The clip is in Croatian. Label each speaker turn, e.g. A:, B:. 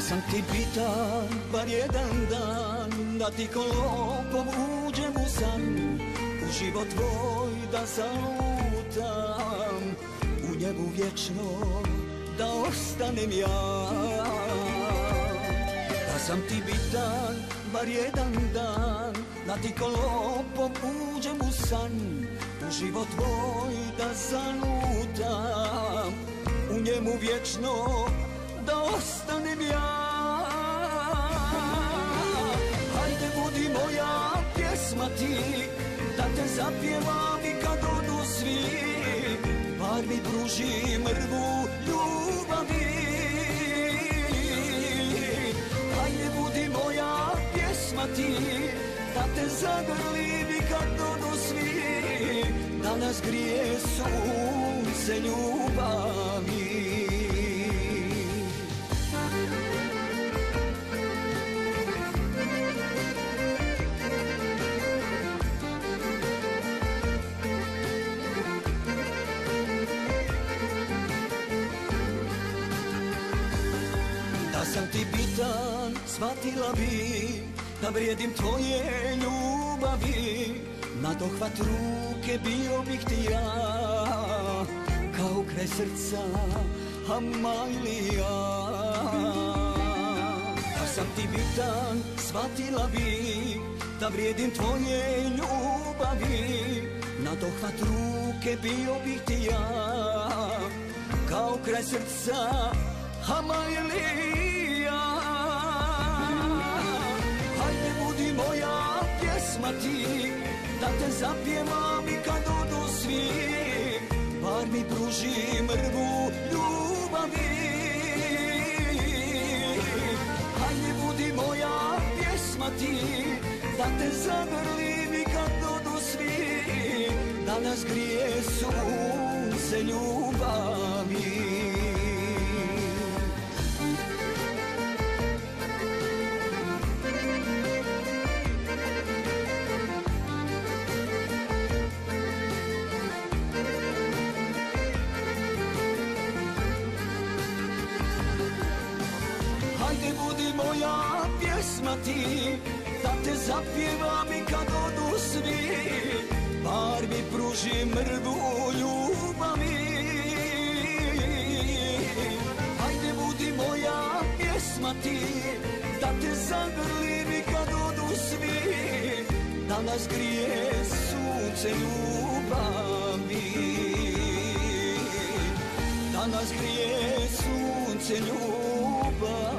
A: sam ti bitan, bar jedan dan, da ti ko lopov uđem u san, u život tvoj da zalutam, u njemu vječno da ostanem ja. Da sam ti bitan, bar jedan dan, da ti ko lopov uđem u san, u život tvoj da zalutam, u njemu vječno da ostanem ja. Hajde budi moja pjesma ti, da te zapjevam i kad odu svi, bar mi pruži mrvu ljubavi. Hajde budi moja pjesma ti, da te zagrlim i kad odu svi, da nas grije sunce ljubavi. Da sam ti bitan, shvatila bi da vrijedim tvoje ljubavi, na dohvat ruke bio bih ti ja, kao kraj srca Amailija. Da sam ti bitan, shvatila bi da vrijedim tvoje ljubavi, na dohvat ruke bio bih ti ja, kao kraj srca Amailija. Hajde budi moja pjesma ti, da te zapjevam i kad odu svi, bar mi pruži mrvu ljubavi. Hajde budi moja pjesma ti, da te zagrlim i kad odu svi, da nas grije sunce ljubavi. Hajde budi moja pjesma ti, da te zapjevam i kad odu svi, bar mi pruži mrvu ljubavi. Hajde budi moja pjesma ti, da te zagrlim i kad odu svi, da nas grije sunce ljubavi. Da nas grije sunce ljubavi.